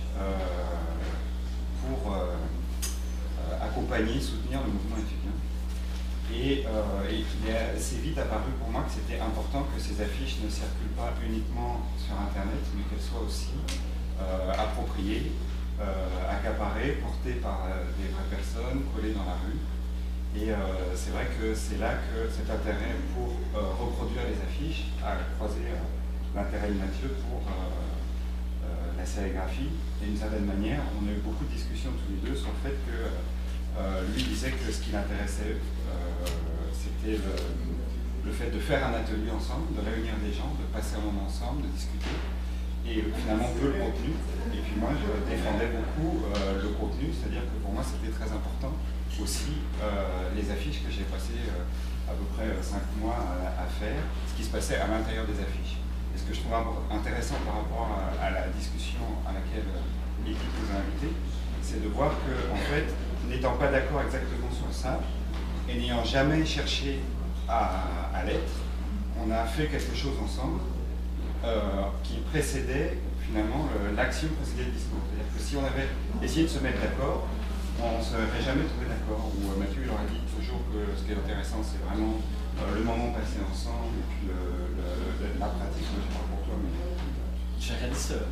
pour accompagner, soutenir le mouvement étudiant. Et il est assez vite apparu pour moi que c'était important que ces affiches ne circulent pas uniquement sur Internet, mais qu'elles soient aussi appropriées, accaparées, portées par des vraies personnes, collées dans la rue. Et c'est vrai que c'est là que cet intérêt pour reproduire les affiches a croisé l'intérêt de Mathieu pour la sérigraphie. Et d'une certaine manière, on a eu beaucoup de discussions tous les deux sur le fait que lui disait que ce qui l'intéressait, c'était le fait de faire un atelier ensemble, de réunir des gens, de passer un moment ensemble, de discuter, et finalement peu le contenu. Et puis moi, je défendais beaucoup le contenu, c'est-à-dire que pour moi, c'était très important aussi les affiches que j'ai passé à peu près 5 mois à faire, ce qui se passait à l'intérieur des affiches. Et ce que je trouve intéressant par rapport à la discussion à laquelle l'équipe nous a invités, c'est de voir que, en fait, n'étant pas d'accord exactement sur ça, et n'ayant jamais cherché à l'être, on a fait quelque chose ensemble qui précédait, finalement, l'action précédait le discours. C'est-à-dire que si on avait essayé de se mettre d'accord, on ne serait jamais trouvé d'accord. Ou Mathieu il aurait dit toujours que ce qui est intéressant, c'est vraiment le moment passé ensemble, et puis la pratique. Je parle pour toi, mais... J'aurais dit ça.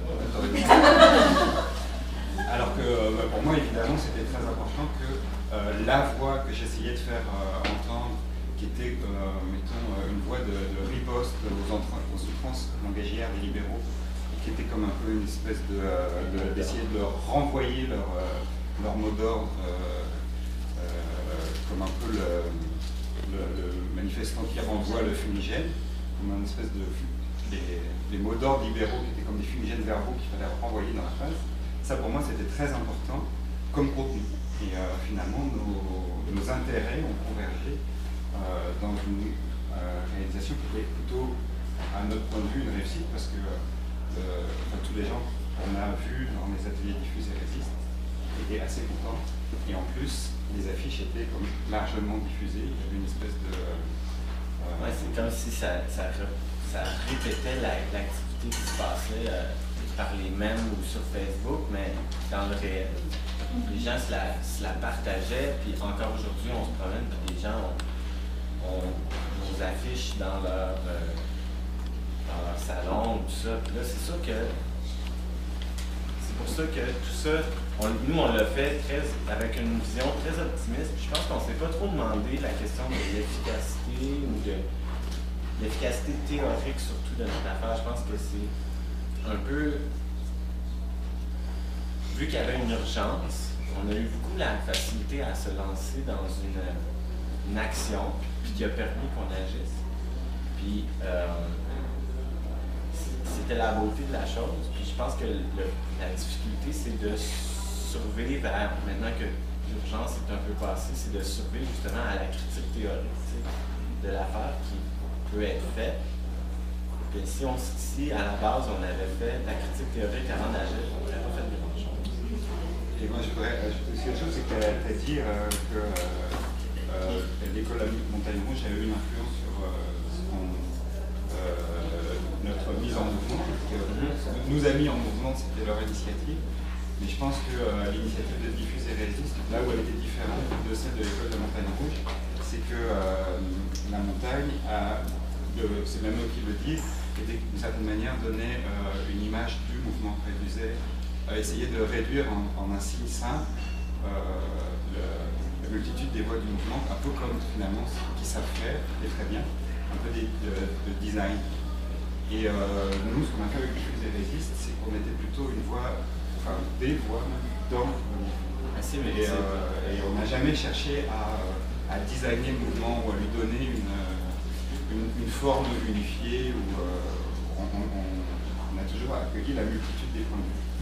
Alors que pour moi, évidemment, c'était très important que la voix que j'essayais de faire entendre, qui était, mettons, une voix de riposte aux souffrances langagières des libéraux, qui était comme un peu une espèce d'essayer de leur renvoyer leur mot d'ordre, comme un peu le manifestant qui renvoie le fumigène, comme une espèce des mots d'ordre libéraux qui étaient comme des fumigènes verbaux qu'il fallait renvoyer dans la phrase. Ça, pour moi, c'était très important comme contenu. Et finalement, nos intérêts ont convergé dans une réalisation qui était plutôt, à notre point de vue, une réussite, parce que tous les gens qu'on a vus dans les ateliers Diffuse et Résiste étaient assez contents. Et en plus, les affiches étaient comme largement diffusées. Il y avait une espèce de... Ouais, c'est comme si ça répétait l'activité qui se passait par les mêmes ou sur Facebook, mais dans le réel. Les gens se la partageaient, puis encore aujourd'hui, on se promène, puis les gens ont nos affiches dans leur salon, tout ça. Puis là, c'est sûr que c'est pour ça que tout ça, nous, on l'a fait avec une vision très optimiste. Puis je pense qu'on ne s'est pas trop demandé la question de l'efficacité ou de l'efficacité théorique surtout de notre affaire. Je pense que c'est un peu... Vu qu'il y avait une urgence, on a eu beaucoup la facilité à se lancer dans une action, puis qui a permis qu'on agisse. Puis c'était la beauté de la chose. Puis je pense que la difficulté, c'est de survivre maintenant que l'urgence est un peu passée, c'est de survivre justement à la critique théorique de l'affaire qui peut être faite. Puis si à la base on avait fait la critique théorique avant d'agir, on n'aurait pas fait de grand-chose. Et moi je voudrais ajouter aussi autre chose, c'est que tu as dit que l'école Montagne Rouge a eu une influence sur notre mise en mouvement. Nous a mis en mouvement, c'était leur initiative. Mais je pense que l'initiative de Diffuse et Résiste, là où elle était différente de celle de l'école de Montagne Rouge, c'est que la montagne a, c'est même eux qui le disent, et d'une certaine manière donner une image du mouvement réduisait, essayer de réduire en un signe simple la multitude des voies du mouvement, un peu comme finalement ce qu'ils savent faire, et très bien, un peu de design. Et nous, ce qu'on a fait avec Diffuse et Résiste, c'est qu'on était plutôt une voie, enfin des voies dans le mouvement. Et on n'a jamais cherché à designer le mouvement ou à lui donner une forme unifiée, où on a toujours accueilli la multitude des points de vue.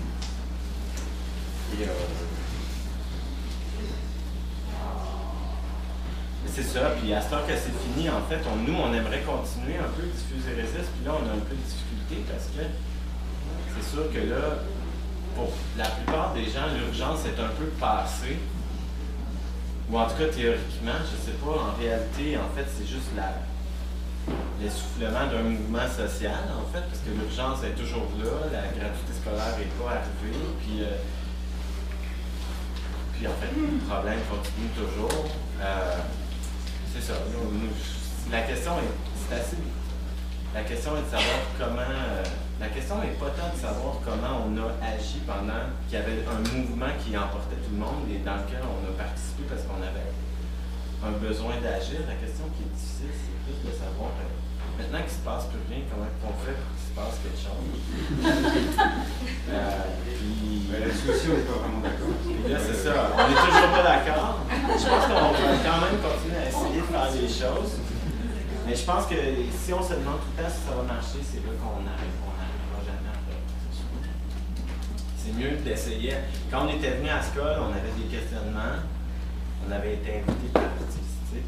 C'est ça, puis à ce temps que c'est fini, en fait, nous, on aimerait continuer un peu Diffuse et Résiste, puis là, on a un peu de difficulté parce que c'est sûr que là, pour la plupart des gens, l'urgence est un peu passée, ou en tout cas théoriquement, je sais pas, en réalité, en fait, c'est juste l'essoufflement d'un mouvement social, en fait, parce que l'urgence est toujours là, la gratuité scolaire n'est pas arrivée, puis en fait, le problème continue toujours. C'est ça. La question est de savoir comment. La question n'est pas tant de savoir comment on a agi pendant qu'il y avait un mouvement qui emportait tout le monde et dans lequel on a participé parce qu'on avait un besoin d'agir. La question qui est difficile, c'est plus de savoir maintenant qu'il ne se passe plus rien, comment on fait pour qu'il se passe quelque chose. Là-dessus aussi, on n'est pas vraiment d'accord. Là, c'est ça. On n'est toujours pas d'accord. Je pense qu'on va quand même continuer à essayer de faire des choses. Mais je pense que si on se demande tout le temps si ça va marcher, c'est là qu'on n'arrivera jamais à faire. C'est mieux d'essayer. Quand on était venu à Skoll, on avait des questionnements. On avait été invité par l'artiste.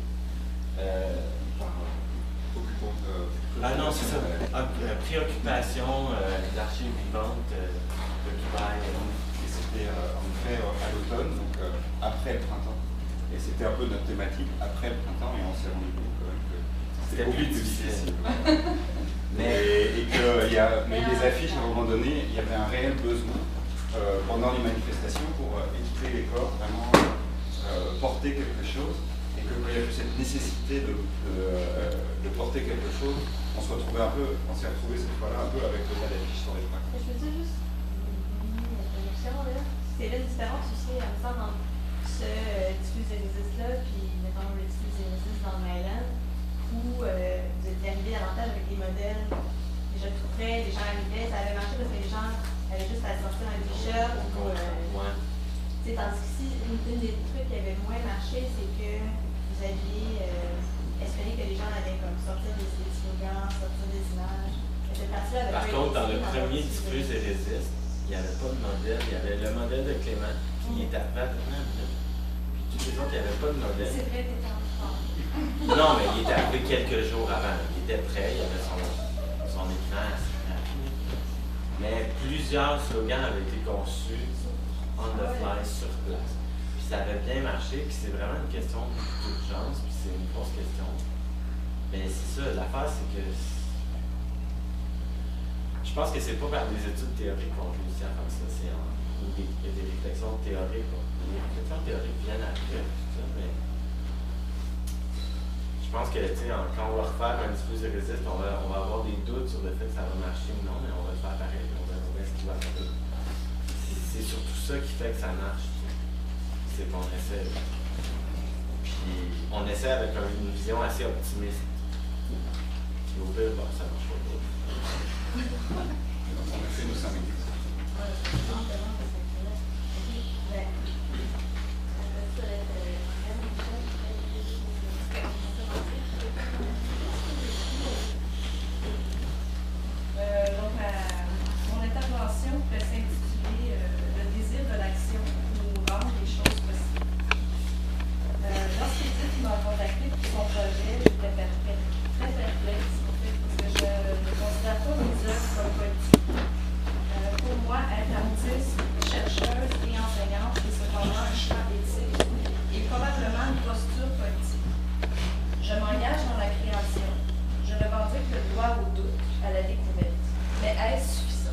Ah non, c'est ça. Préoccupation, les archives vivantes de Dubaï. C'était en fait à l'automne, donc après le printemps. Et c'était un peu notre thématique après le printemps, et on s'est rendu compte quand même que c'était beaucoup plus difficile. Mais les affiches, à un moment donné, il y avait un réel besoin pendant les manifestations pour équiper les corps, vraiment porter quelque chose. Et que quand il y a eu cette nécessité de porter quelque chose, on s'est retrouvé cette fois-là un peu avec le tas d'affiches sur les bras. Je veux dire juste, c'est la différence aussi à me faire entre ce Diffuse et Résiste-là, puis mettons le Diffuse et Résiste dans Myland, où vous êtes arrivé davantage avec des modèles déjà tout prêts, les gens arrivaient, ça avait marché parce que les gens avaient juste à sortir un t-shirt ou tandis qu'ici, une des trucs qui avait moins marché, c'est que vous aviez espéré que les gens allaient comme sortir des slogans, sortir des images. Par contre, dans le premier Diffuse et Résiste, il n'y avait pas de modèle. Il y avait le modèle de Clément qui était arrivé à la dernière minute. Puis tous les autres, il n'y avait pas de modèle. C'est vrai, t'étais en retard. Non, mais il était arrivé quelques jours avant. Il était prêt, il avait son écran assez rapide. Mais plusieurs slogans avaient été conçus on the fly sur place. Puis ça avait bien marché, puis c'est vraiment une question d'urgence, puis c'est une grosse question. Mais c'est ça, l'affaire, c'est que je pense que c'est pas par des études théoriques qu'on réussit à faire ça, c'est des réflexions théoriques. Les réflexions théoriques viennent après, tout ça, mais je pense que quand on va refaire un Diffuse et Résiste, on va avoir des doutes sur le fait que ça va marcher ou non, mais on va le faire pareil, on va voir ce qui va arriver. C'est surtout ça qui fait que ça marche. C'est qu'on essaie. Puis on essaie avec une vision assez optimiste. Puis au pire, ça marche pas. On a fait nos 5 minutes. Donc, mon intervention peut s'intituler le désir de l'action ou rendre les choses possibles. Lorsqu'Edith m'a contacté pour son projet, j'étais très perplexe. Parce que je ne considère pas mes œuvres comme politiques. Pour moi, être artiste, chercheuse et enseignante, c'est cependant un choix éthique et probablement une posture politique. Je m'engage dans la création. Je revendique le droit au doute, à la découverte. Mais est-ce suffisant?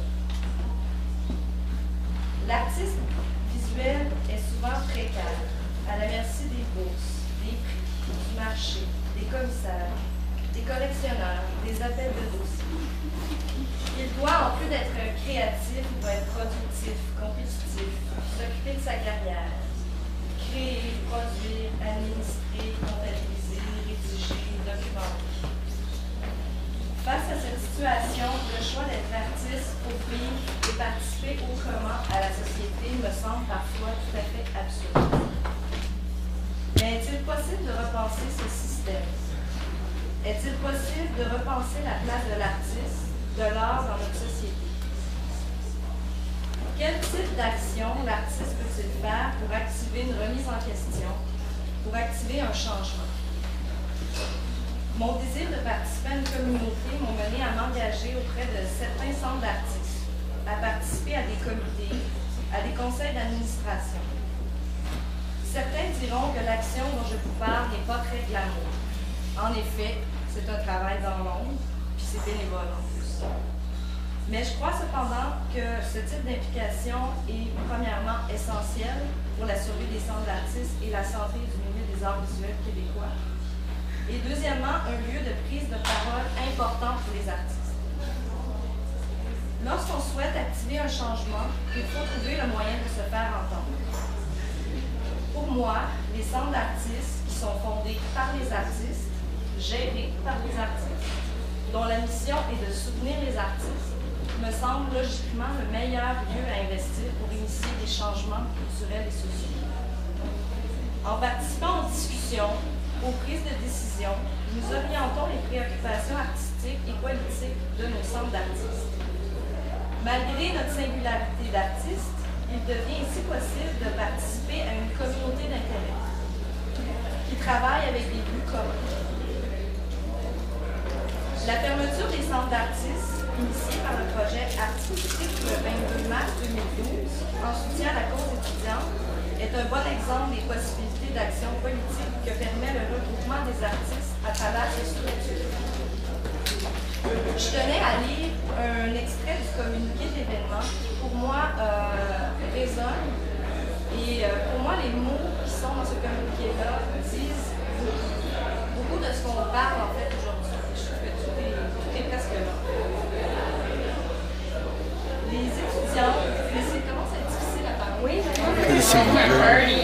L'artiste visuel est souvent précaire, à la merci des bourses, des prix, du marché, des commissaires, des collectionneurs, des appels de dossiers. Il doit, en plus d'être créatif, il doit être productif, compétitif, s'occuper de sa carrière, créer, produire, administrer, comptabiliser, rédiger, documenter. Face à cette situation, le choix d'être artiste, offrir et participer autrement à la société me semble parfois tout à fait absurde. Mais est-il possible de repenser ce système? Est-il possible de repenser la place de l'artiste, de l'art dans notre société? Quel type d'action l'artiste peut-il faire pour activer une remise en question, pour activer un changement? Mon désir de participer à une communauté m'a mené à m'engager auprès de certains centres d'artistes, à participer à des comités, à des conseils d'administration. Certains diront que l'action dont je vous parle n'est pas très glamour. En effet, c'est un travail dans l'ombre, puis c'est bénévole en plus. Mais je crois cependant que ce type d'implication est premièrement essentiel pour la survie des centres d'artistes et la santé du milieu des arts visuels québécois. Et deuxièmement, un lieu de prise de parole important pour les artistes. Lorsqu'on souhaite activer un changement, il faut trouver le moyen de se faire entendre. Pour moi, les centres d'artistes qui sont fondés par les artistes, gérés par les artistes, dont la mission est de soutenir les artistes, me semble logiquement le meilleur lieu à investir pour initier des changements culturels et sociaux. En participant aux discussions, aux prises de décision, nous orientons les préoccupations artistiques et politiques de nos centres d'artistes. Malgré notre singularité d'artistes, il devient ainsi possible de participer à une communauté d'intérêt qui travaille avec des buts communs. La fermeture des centres d'artistes, initiée par le projet artistique le 22 mars 2012, en soutien à la cause étudiante, est un bon exemple des possibilités d'action politique que permet le regroupement des artistes à travers ces structures. Je tenais à lire un extrait du communiqué d'événement qui, pour moi, résonne. Et pour moi, les mots qui sont dans ce communiqué-là disent beaucoup de ce qu'on parle en fait aujourd'hui. Je trouve que tout est presque là. Les étudiants, c'est comment c'est difficile à parler? Oui, c'est comme un party.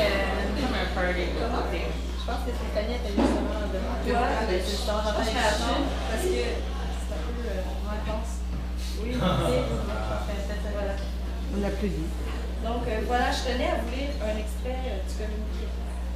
Je pense que Stéphanie était justement devant. Parce que c'est un peu intense. Oui, voilà. On l'applaudit. Donc voilà, je tenais à vous lire un extrait du communiqué.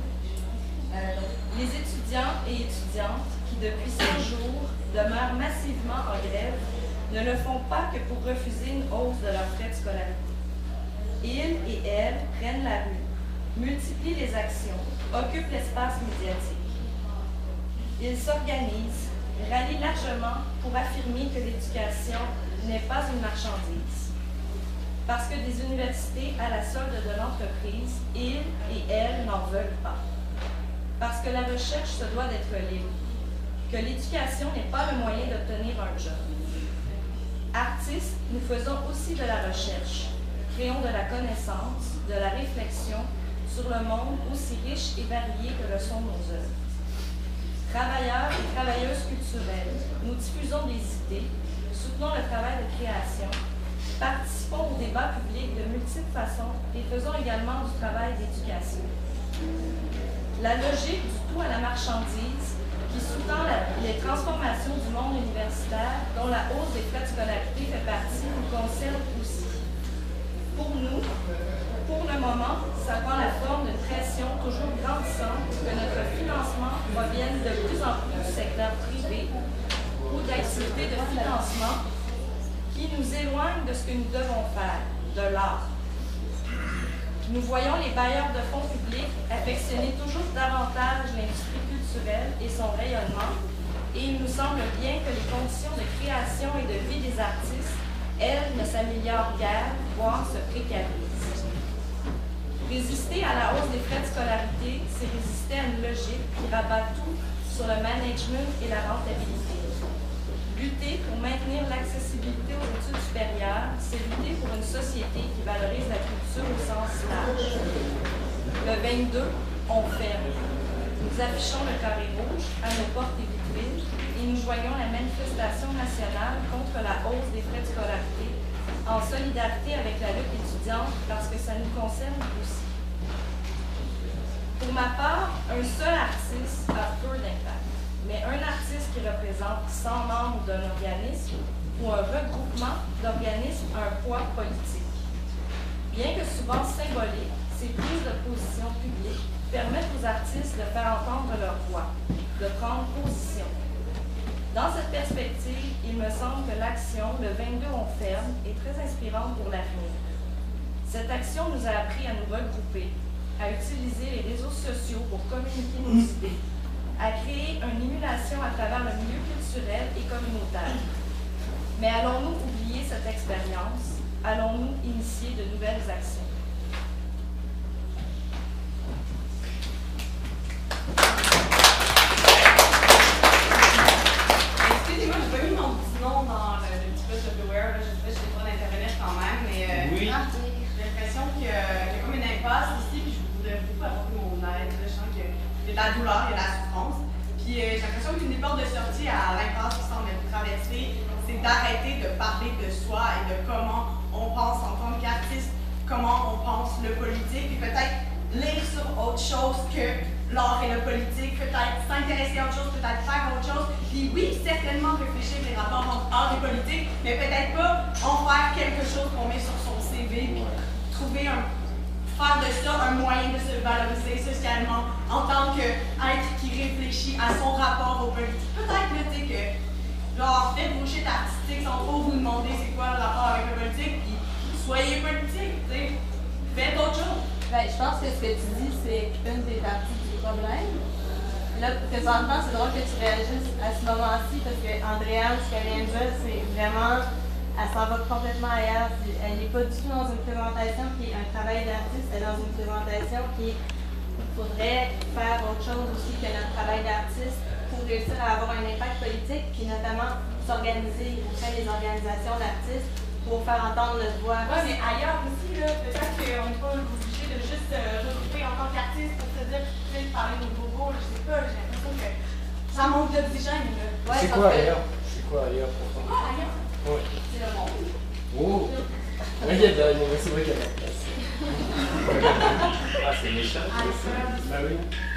Les étudiants et étudiantes qui, depuis 100 jours, demeurent massivement en grève ne le font pas que pour refuser une hausse de leurs frais de scolarité. Ils et elles prennent la rue, multiplient les actions, occupent l'espace médiatique. Ils s'organisent, rallient largement pour affirmer que l'éducation n'est pas une marchandise. Parce que des universités à la solde de l'entreprise, ils et elles n'en veulent pas. Parce que la recherche se doit d'être libre, que l'éducation n'est pas le moyen d'obtenir un job. Artistes, nous faisons aussi de la recherche, créons de la connaissance, de la réflexion sur le monde aussi riche et varié que le sont nos œuvres. Travailleurs et travailleuses culturelles, nous diffusons des idées, soutenons le travail de création, participons au débat public de multiples façons et faisons également du travail d'éducation. La logique du tout à la marchandise qui sous-tend les transformations du monde universitaire, dont la hausse des frais de scolarité fait partie, nous concerne aussi. Pour nous, pour le moment, ça prend la forme d'une pression toujours grandissante que notre financement provienne de plus en plus du secteur privé ou d'activités de financement qui nous éloignent de ce que nous devons faire, de l'art. Nous voyons les bailleurs de fonds publics affectionner toujours davantage l'industrie culturelle et son rayonnement, et il nous semble bien que les conditions de création et de vie des artistes, elles, ne s'améliorent guère, voire se précarisent. Résister à la hausse des frais de scolarité, c'est résister à une logique qui rabat tout sur le management et la rentabilité. Lutter pour maintenir l'accessibilité aux études supérieures, c'est lutter pour une société qui valorise la culture au sens large. Le 22, on ferme. Nous affichons le carré rouge à nos portes et vitrines et nous joignons la manifestation nationale contre la hausse des frais de scolarité en solidarité avec la lutte étudiante parce que ça nous concerne aussi. Pour ma part, un seul artiste a peu d'impact, mais un artiste qui représente 100 membres d'un organisme ou un regroupement d'organismes a un poids politique. Bien que souvent symbolique, ces prises de position publiques permettent aux artistes de faire entendre leur voix, de prendre position. Dans cette perspective, il me semble que l'action Le 22 on ferme est très inspirante pour l'avenir. Cette action nous a appris à nous regrouper, à utiliser les réseaux sociaux pour communiquer nos idées, à créer une émulation à travers le milieu culturel et communautaire. Mais allons-nous oublier cette expérience? Allons-nous initier de nouvelles actions? Excusez-moi, j'ai pas mis mon petit nom dans le petit peu de Beware, je sais pas, je n'ai pas d'intervenir quand même, mais oui. J'ai l'impression qu'il y a comme une impasse ici, puis je voudrais beaucoup apporter mon aide. Je sens qu'il y a de la douleur, il y a de la souffrance. Puis j'ai l'impression qu'une des portes de sortie à l'impasse qui semble être traversée, c'est d'arrêter de parler de soi et de comment on pense en tant qu'artiste, comment on pense le politique, et peut-être lire sur autre chose que l'art et le politique, peut-être s'intéresser à autre chose, peut-être faire autre chose. Puis oui, certainement réfléchir les rapports entre art et politique, mais peut-être pas en faire quelque chose qu'on met sur son CV, puis trouver faire de ça un moyen de se valoriser socialement en tant qu'être qui réfléchit à son rapport au politique. Peut-être tu sais que genre faites vos shit artistiques sans trop vous demander c'est quoi le rapport avec le politique, puis soyez politique, tu sais. Faites autre chose. Ben, je pense que ce que tu dis, c'est une des parties du problème. Là, présentement, c'est drôle que tu réagisses à ce moment-ci parce que Andréane, ce qu'elle vient de dire, c'est vraiment, elle s'en va complètement ailleurs. Elle n'est pas du tout dans une présentation qui est un travail d'artiste, elle est dans une présentation qui faudrait faire autre chose aussi que notre travail d'artiste pour réussir à avoir un impact politique, puis notamment s'organiser auprès des organisations d'artistes pour faire entendre notre voix. Oui, mais ailleurs aussi, peut-être qu'on n'est pas obligé de juste regrouper en tant qu'artiste pour se dire que tu parler de bobos, je sais pas, j'ai l'impression que ça manque d'oxygène. Ouais, c'est quoi ailleurs? C'est quoi ailleurs pour toi? Ah, ailleurs? Oui. C'est le monde. Oh! Regarde, c'est vrai qu'il y a la place. Ah, c'est méchant. Ben oui.